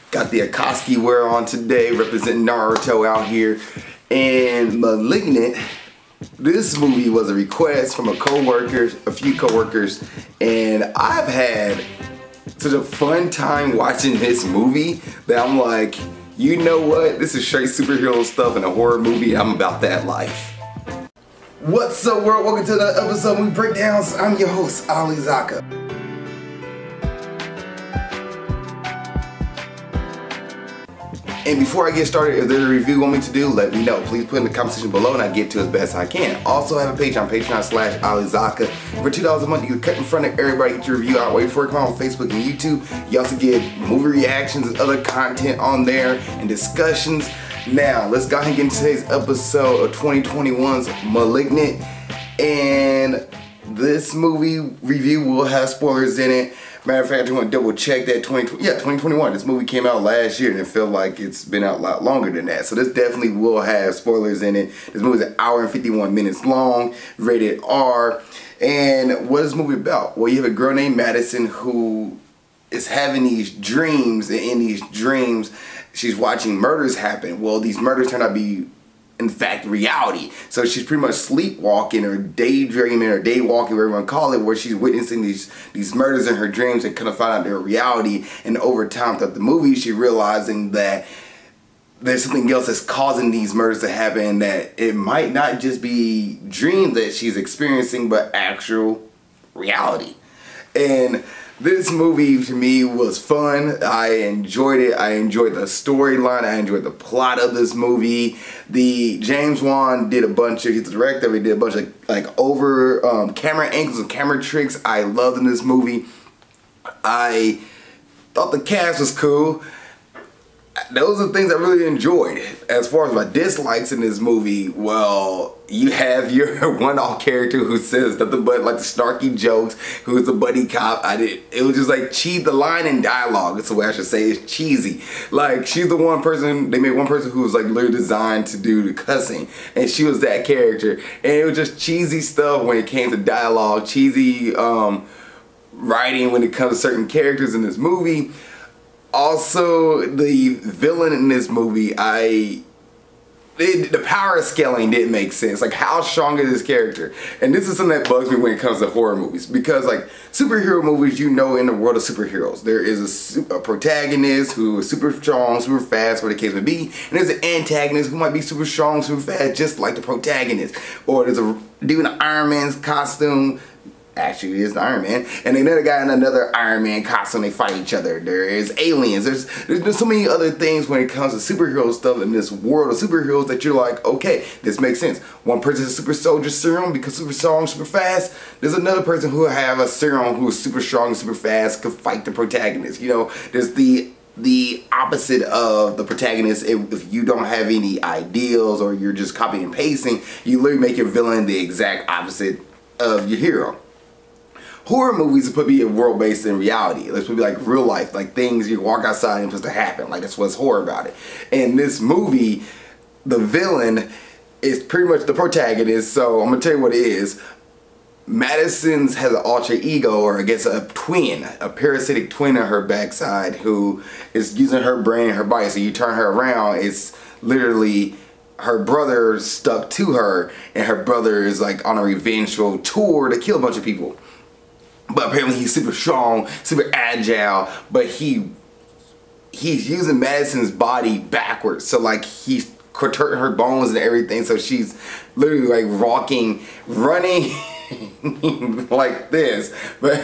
Got the Akatsuki wear on today, representing Naruto out here. And Malignant, this movie was a request from a few co-workers, and I've had such a fun time watching this movie that I'm like, you know what? This is straight superhero stuff in a horror movie. I'm about that life. What's up, world? Welcome to another episode of Movie Breakdowns. I'm your host, Ali Zaka. And before I get started, if there's a review you want me to do, let me know. Please put in the comment section below and I'll get to it as best I can. Also have a page on Patreon/AliZaka. For $2 a month, you can cut in front of everybody, get your review out way before it comes on Facebook and YouTube. You also get movie reactions and other content on there and discussions. Now, let's go ahead and get into today's episode of 2021's Malignant. And this movie review will have spoilers in it. Matter of fact, I just want to double check that 2021. This movie came out last year and it felt like it's been out a lot longer than that. So this definitely will have spoilers in it. This movie is 1 hour and 51 minutes long, rated R. And what is this movie about? Well, you have a girl named Madison who is having these dreams, and in these dreams, she's watching murders happen. Well, these murders turn out to be, in fact, reality. So she's pretty much sleepwalking or daydreaming or daywalking, whatever you want to call it, where she's witnessing these murders in her dreams and kind of find out their reality. And over time throughout the movie, she's realizing that there's something else that's causing these murders to happen, that it might not just be dreams that she's experiencing, but actual reality. And this movie to me was fun. I enjoyed it. I enjoyed the storyline. I enjoyed the plot of this movie. James Wan did he's the director. He did a bunch of camera angles and camera tricks I loved in this movie. I thought the cast was cool. Those are things I really enjoyed. As far as my dislikes in this movie, well, you have your one-off character who says nothing but like the snarky jokes, who is a buddy cop. It was just like the line in dialogue, that's the way I should say, it's cheesy. Like, she's the one person, they made one person who was like literally designed to do the cussing, and she was that character. And it was just cheesy stuff when it came to dialogue, cheesy writing when it comes to certain characters in this movie. Also, the villain in this movie, the power scaling didn't make sense. Like, how strong is this character? And this is something that bugs me when it comes to horror movies. Because, like, superhero movies, you know, in the world of superheroes, there is a protagonist who is super strong, super fast, whatever the case may be. And there's an antagonist who might be super strong, super fast, just like the protagonist. Or there's a dude in an Iron Man's costume. Actually, it is the Iron Man, and another guy in another Iron Man costume. They fight each other. There is aliens. There's so many other things when it comes to superhero stuff in this world of superheroes that you're like, okay, this makes sense. One person is a super soldier serum because super strong, super fast. There's another person who have a serum who is super strong, super fast, could fight the protagonist. You know, there's the opposite of the protagonist. If you don't have any ideals or you're just copying and pasting, you literally make your villain the exact opposite of your hero. Horror movies are supposed to be a world based in reality. It's supposed to be like real life, like things you walk outside and it's supposed to happen. Like, that's what's horror about it. And this movie, the villain is pretty much the protagonist. So I'm gonna tell you what it is. Madison has an alter ego, or I guess a twin, a parasitic twin on her backside who is using her brain and her body. So you turn her around, it's literally her brother stuck to her, and her brother is like on a revengeful tour to kill a bunch of people. But apparently he's super strong, super agile, but he's using Madison's body backwards. So like he's contorting her bones and everything. So she's literally like running like this. But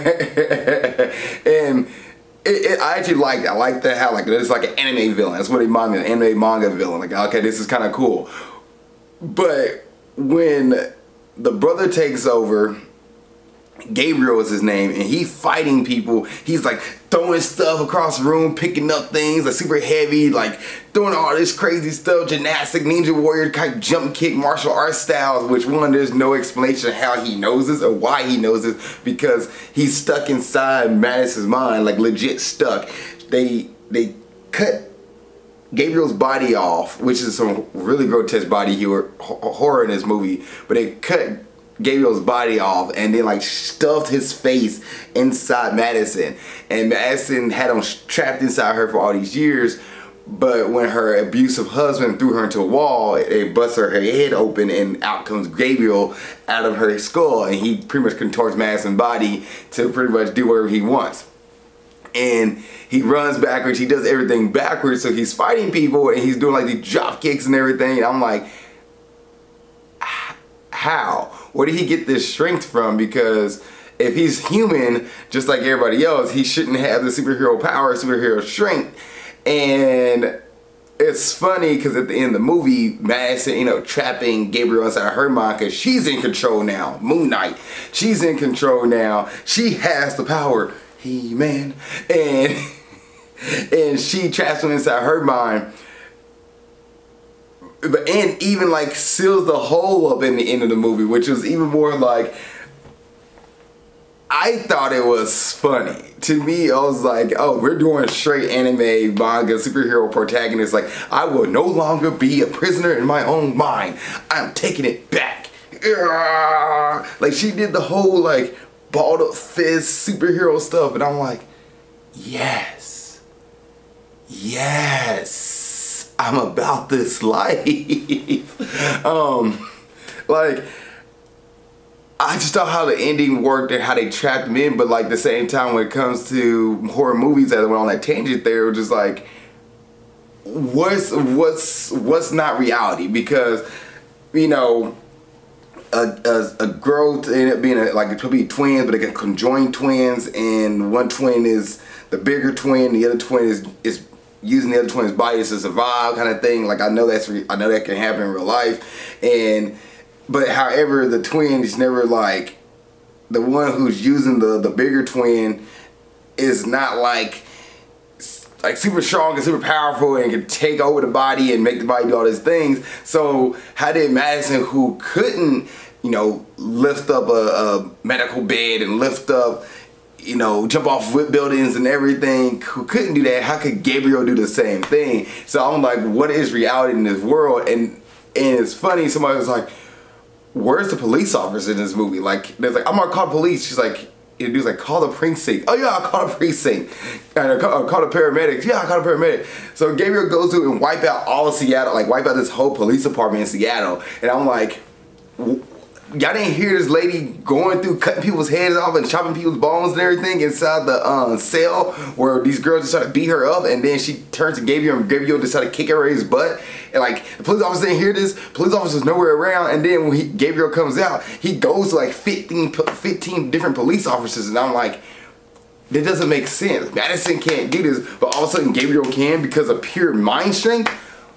and I actually liked it. I like that how like it's like an anime villain. That's what it reminded me of, an anime manga villain. Like, okay, this is kind of cool. But when the brother takes over, Gabriel is his name, and he's fighting people. He's like throwing stuff across the room, picking up things like super heavy, like doing all this crazy stuff, gymnastic, ninja warrior type jump kick, martial arts styles, which there's no explanation how he knows this or why he knows this, because he's stuck inside Madison's mind, like legit stuck. They cut Gabriel's body off, which is some really grotesque body horror in this movie, but they cut Gabriel's body off and then like stuffed his face inside Madison, and Madison had him trapped inside her for all these years. But when her abusive husband threw her into a wall, it busts her head open, and out comes Gabriel out of her skull, and he pretty much contorts Madison's body to pretty much do whatever he wants. And he runs backwards, he does everything backwards, so he's fighting people and he's doing like these drop kicks and everything, and I'm like, how? Where did he get this strength from? Because if he's human, just like everybody else, he shouldn't have the superhero power, superhero strength. And it's funny because at the end of the movie, Madison, you know, trapping Gabriel inside her mind because she's in control now. Moon Knight, she's in control now. She has the power. He-Man. And she traps him inside her mind. And even like seals the hole up in the end of the movie, which was even more like, I thought it was funny. To me, I was like, oh, we're doing straight anime manga superhero protagonist. Like, I will no longer be a prisoner in my own mind. I'm taking it back. Like, she did the whole like balled up fist superhero stuff, and I'm like, yes, yes, I'm about this life. Like, I just thought how the ending worked and how they trapped him in, but like the same time when it comes to horror movies that went on that tangent there, it was just like, what's not reality? Because, you know, a growth ended up being like, it could be twins, but they can conjoin twins, and one twin is the bigger twin, the other twin is using the other twin's body to survive, kind of thing. Like, I know that can happen in real life, but however, the twin is never like, the one who's using the bigger twin is not like super strong and super powerful and can take over the body and make the body do all these things. So how did Madison, who couldn't, you know, lift up a medical bed and lift up, you know, jump off buildings and everything, who couldn't do that, how could Gabriel do the same thing? So I'm like, what is reality in this world? And it's funny, somebody was like, where's the police officer in this movie? Like, there's like, I'm gonna call the police. She's like, the dude's like, call the precinct. Oh yeah, I'll call the precinct. And I'll call the paramedics. Yeah, I'll call the paramedic. So Gabriel goes to and wipe out all of Seattle, like wipe out this whole police department in Seattle. And I'm like, y'all didn't hear this lady going through cutting people's heads off and chopping people's bones and everything inside the cell where these girls just try to beat her up, and then she turns to Gabriel and Gabriel just try to kick her in his butt, and like the police officer didn't hear this, police officer's nowhere around, and then when Gabriel comes out, he goes to like 15 different police officers, and I'm like, that doesn't make sense. Madison can't do this, but all of a sudden Gabriel can because of pure mind strength?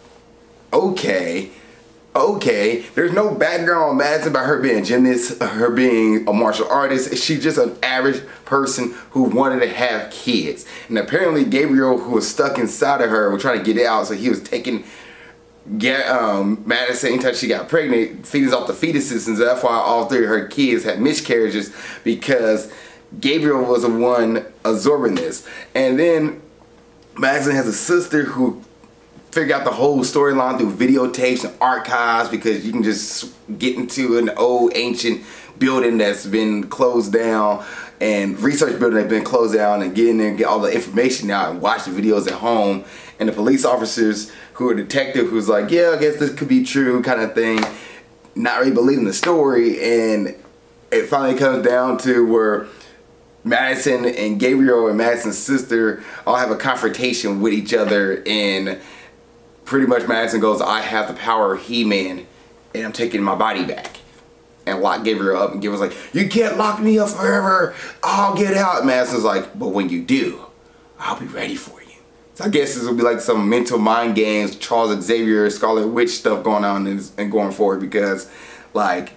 Okay, there's no background on Madison about her being a gymnast, her being a martial artist. She's just an average person who wanted to have kids. And apparently Gabriel, who was stuck inside of her, was trying to get out, so he was taking Madison anytime she got pregnant, feeding off the fetuses, and that's why all three of her kids had miscarriages, because Gabriel was the one absorbing this. And then Madison has a sister who figure out the whole storyline through videotapes and archives, because you can just get into an old ancient building that's been closed down and research building that's been closed down and get in there and get all the information out and watch the videos at home. And the police officers who are detective who's like, yeah, I guess this could be true kind of thing, not really believing the story. And it finally comes down to where Madison and Gabriel and Madison's sister all have a confrontation with each other, and pretty much Madison goes, I have the power of He-Man, and I'm taking my body back. And lock Gabriel up, and Gabriel's like, you can't lock me up forever, I'll get out. And Madison's like, but when you do, I'll be ready for you. So I guess this will be like some mental mind games, Charles Xavier, Scarlet Witch stuff going on and going forward, because like,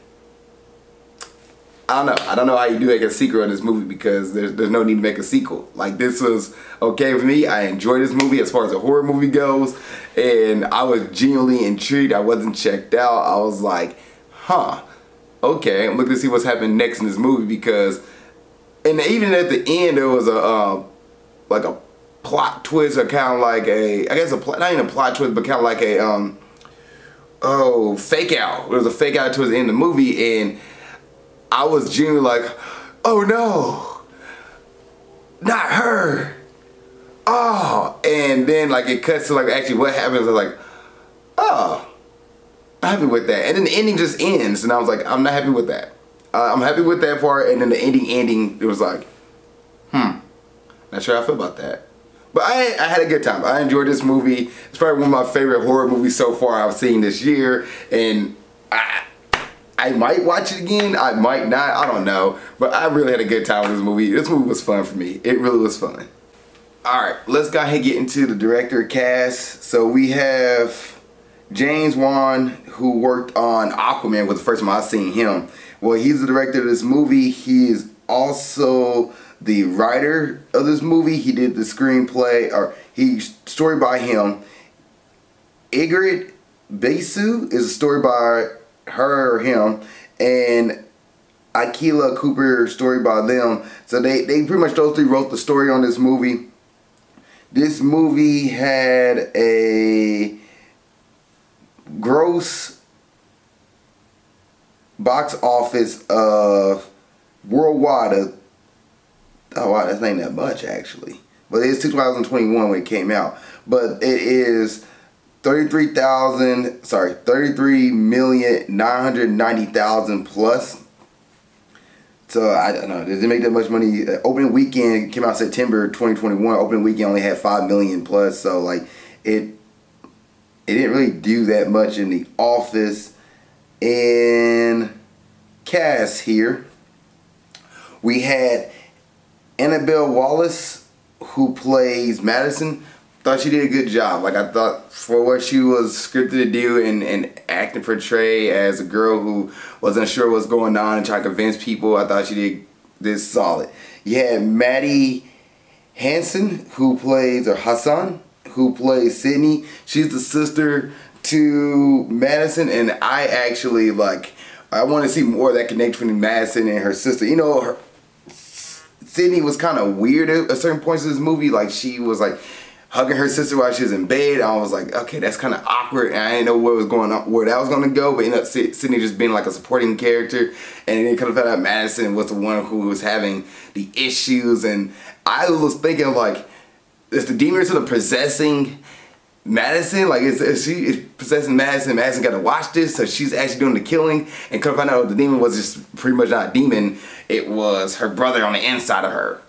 I don't know how you do make a sequel in this movie, because there's no need to make a sequel. Like, this was okay with me. I enjoyed this movie as far as a horror movie goes, and I was genuinely intrigued. I wasn't checked out. I was like, huh, okay, I'm looking to see what's happening next in this movie, because, and even at the end there was like a plot twist, or kind of like not even a plot twist, but kind of like a fake out. There was a fake out towards the end of the movie, and I was genuinely like, oh no, not her. Oh, and then like it cuts to like actually what happens. I was like, oh, I'm happy with that. And then the ending just ends, and I was like, I'm not happy with that. I'm happy with that part, and then the ending, it was like, not sure how I feel about that. But I had a good time. I enjoyed this movie. It's probably one of my favorite horror movies so far I've seen this year, and I might watch it again. I might not. I don't know. But I really had a good time with this movie. This movie was fun for me. It really was fun. Alright, let's go ahead and get into the director cast. So we have James Wan, who worked on Aquaman, was the first time I've seen him. Well, he's the director of this movie. He is also the writer of this movie. He did the screenplay, or he story by him. Ingrid Besu is a story by her or him, and Akila Cooper story by them. So they pretty much those three wrote the story on this movie. This movie had a gross box office of worldwide oh wow, that's not that much actually, but it's 2021 when it came out. But it is 33,990,000 plus. So I don't know, does it make that much money? Opening weekend came out September 2021. Opening weekend only had 5 million plus. So like it didn't really do that much in the office. And cast here, we had Annabelle Wallis, who plays Madison. Thought she did a good job. Like, I thought for what she was scripted to do and acting portray as a girl who wasn't sure what's going on and trying to convince people, I thought she did this solid. You had Maddie Hansen, who plays, or Hassan, who plays Sydney. She's the sister to Madison, and I actually like, I want to see more of that connection between Madison and her sister. You know, Sydney was kind of weird at certain points in this movie. Like, she was like hugging her sister while she was in bed. I was like, okay, that's kind of awkward, and I didn't know what was going on, where that was going to go. But ended up Sydney just being like a supporting character, and then kind of found out Madison was the one who was having the issues. And I was thinking like, is the demon sort of possessing Madison? Like, is she possessing Madison? Madison got to watch this, so she's actually doing the killing. And come find out the demon was just pretty much not a demon. It was her brother on the inside of her.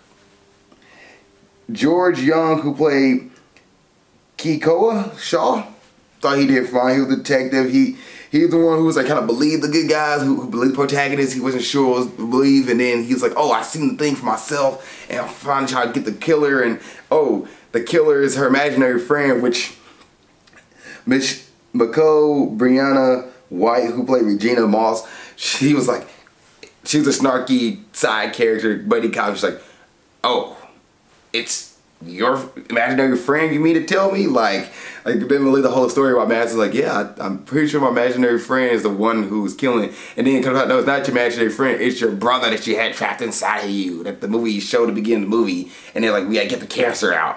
George Young, who played Kekoa Shaw, thought he did fine. He was a detective. He's the one who was like kind of believed the good guys, who believed the protagonist. He wasn't sure what to believe, and then he was like, oh, I seen the thing for myself, and I'm finally trying to get the killer. And oh, the killer is her imaginary friend, which Miss McCall Brianna White, who played Regina Moss, she was like, she was a snarky side character, buddy cop. She's like, oh, it's your imaginary friend you mean to tell me? Like didn't believe the whole story about Madison. Like, yeah, I'm pretty sure my imaginary friend is the one who's killing. And then it comes out, no, it's not your imaginary friend, it's your brother that you had trapped inside of you, that the movie showed at the beginning of the movie. And they're like, we gotta get the cancer out.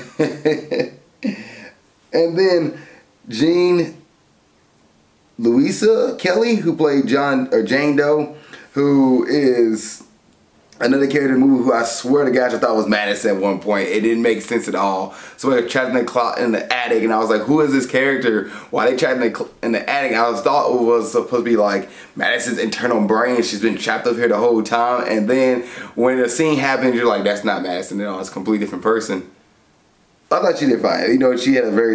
And then Jean Louisa Kelly, who played Jane Doe, who is another character in the movie who I swear to God I thought was Madison at one point. It didn't make sense at all. So I trapped in the attic, and I was like, who is this character? Why they trapped in the attic? I thought it was supposed to be like Madison's internal brain. She's been trapped up here the whole time. And then when the scene happens, you're like, that's not Madison at all. It's a completely different person. I thought she did fine. You know, she had a very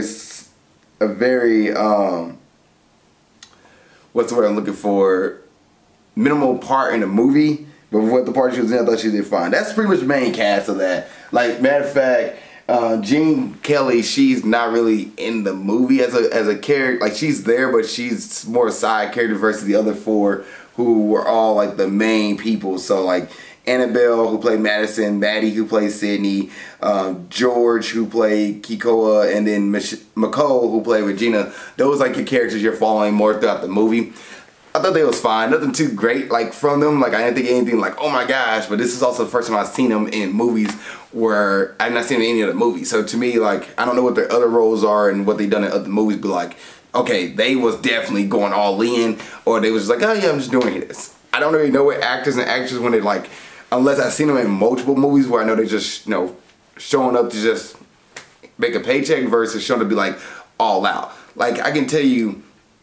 what's the word I'm looking for? Minimal part in the movie. But what the part she was in, I thought she did fine. That's pretty much the main cast of that. Like, matter of fact, Jean Kelly, she's not really in the movie as a character. Like, she's there, but she's more a side character versus the other four who were all like the main people. So like Annabelle, who played Madison, Maddie, who played Sydney, George, who played Kekoa, and then McCall, who played Regina. Those like your characters you're following more throughout the movie. I thought they was fine. Nothing too great like from them. Like, I didn't think anything like, oh my gosh. But this is also the first time I've seen them in movies where I've not seen any other movies. So to me, like, I don't know what their other roles are and what they've done in other movies, but like, okay, they was definitely going all in, or they was just like, oh yeah, I'm just doing this. I don't really know what actors and actresses when they like, unless I've seen them in multiple movies where I know they just, you know, showing up to just make a paycheck versus showing to be like all out. Like I can tell you,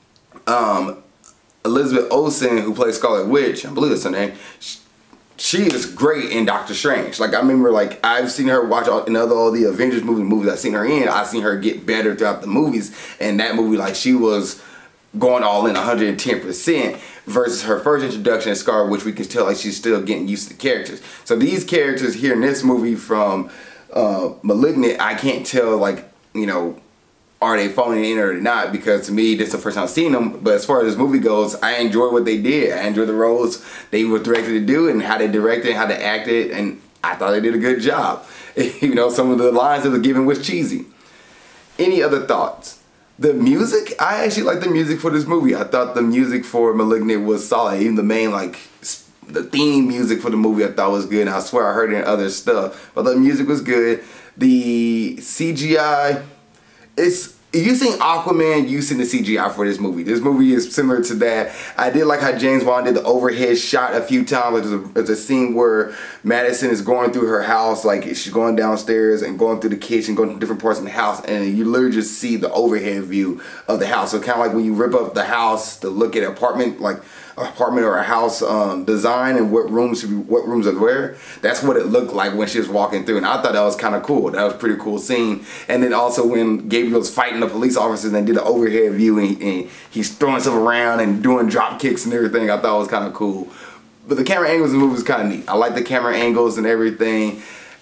Elizabeth Olsen, who plays Scarlet Witch, I believe that's her name, she is great in Doctor Strange. Like I remember, like I've seen her watch all the Avengers movies I've seen her in. I've seen her get better throughout the movies. And that movie, like she was going all in 110% versus her first introduction in Scarlet Witch, we can tell like she's still getting used to the characters. So these characters here in this movie from Malignant, I can't tell like, you know, are they phoning in or not, because to me this is the first time I've seen them. But as far as this movie goes, I enjoy what they did. I enjoy the roles they were directed to do and how they directed, how they acted, and I thought they did a good job. You know, some of the lines that were given was cheesy. Any other thoughts? The music, I actually like the music for this movie. I thought the music for Malignant was solid. Even the main, like, the theme music for the movie I thought was good. And I swear I heard it in other stuff. But the music was good. The CGI, if you've seen Aquaman, you've seen the CGI for this movie. This movie is similar to that. I did like how James Wan did the overhead shot a few times. There's a scene where Madison is going through her house, like she's going downstairs and going through the kitchen, going to different parts of the house, and you literally just see the overhead view of the house. So kind of like when you rip up the house to look at an apartment, like apartment or a house design and what rooms are where. That's what it looked like when she was walking through, and I thought that was kind of cool. That was a pretty cool scene. And then also when Gabriel's fighting the police officers and did the overhead view and he's throwing stuff around and doing drop kicks and everything, I thought it was kind of cool. But the camera angles in the movie was kind of neat. I like the camera angles and everything.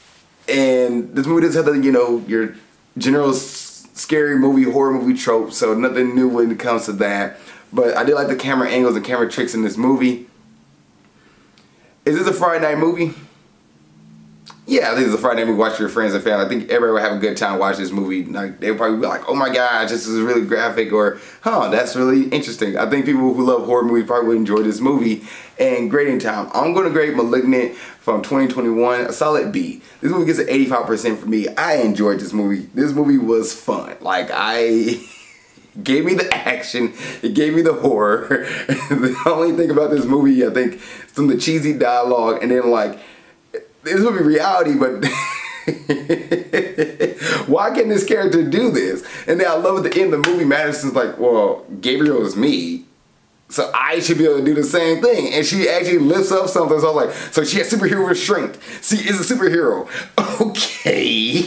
And this movie doesn't have the, you know, your general scary movie, horror movie trope, so nothing new when it comes to that. But I did like the camera angles and camera tricks in this movie. Is this a Friday night movie? Yeah, this is a Friday night movie. Watch with your friends and family. I think everybody would have a good time watching this movie. Like, they'll probably be like, oh my gosh, this is really graphic, or huh, that's really interesting. I think people who love horror movies probably would enjoy this movie. And grading time, I'm going to grade Malignant from 2021 a solid B. This movie gets an 85% for me. I enjoyed this movie. This movie was fun. Like, gave me the action, it gave me the horror. The only thing about this movie, I think, some of the cheesy dialogue, and then like, this would be reality, but why can this character do this? And then I love at the end of the movie, Madison's like, well, Gabriel is me, so I should be able to do the same thing. And she actually lifts up something, so I was like, so she has superhero strength. She is a superhero. Okay.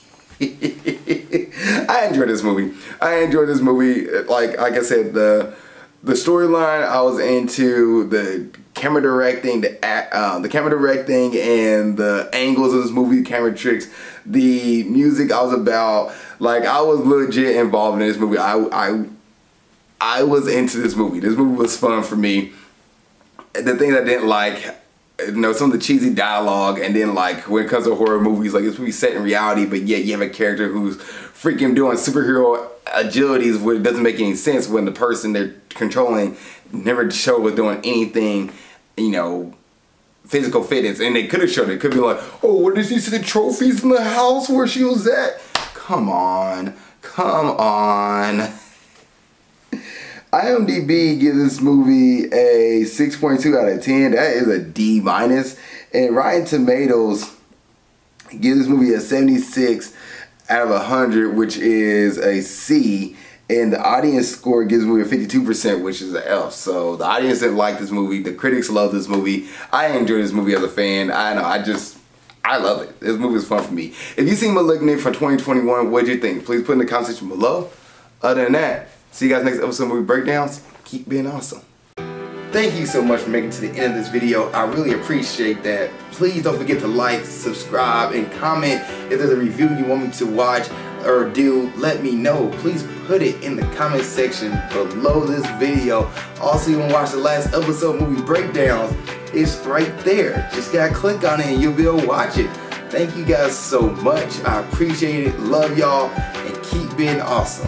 I enjoyed this movie. Like I said, the storyline I was into, the camera directing, the camera directing and the angles of this movie, camera tricks, the music I was about. Like, I was legit involved in this movie. I was into this movie. This movie was fun for me. The things I didn't like, you know, some of the cheesy dialogue, and then like when it comes to horror movies, like it's movie set in reality, but yet you have a character who's freaking doing superhero agilities where it doesn't make any sense when the person they're controlling never showed was doing anything, you know, physical fitness. And they could have showed it. It could be like, oh, what did you see the trophies in the house where she was at? Come on. Come on. IMDb gives this movie a 6.2 out of 10. That is a D-. And Rotten Tomatoes gives this movie a 76 out of 100, which is a C. And the audience score gives the movie a 52%, which is an F. So the audience didn't like this movie. The critics love this movie. I enjoy this movie as a fan. I love it. This movie is fun for me. If you've seen Malignant from 2021, what did you think? Please put in the comment section below. Other than that, see you guys next episode of Movie Breakdowns. Keep being awesome. Thank you so much for making it to the end of this video. I really appreciate that. Please don't forget to like, subscribe, and comment. If there's a review you want me to watch or do, let me know. Please put it in the comment section below this video. Also, you want to watch the last episode of Movie Breakdowns, it's right there. Just gotta click on it and you'll be able to watch it. Thank you guys so much. I appreciate it. Love y'all, and keep being awesome.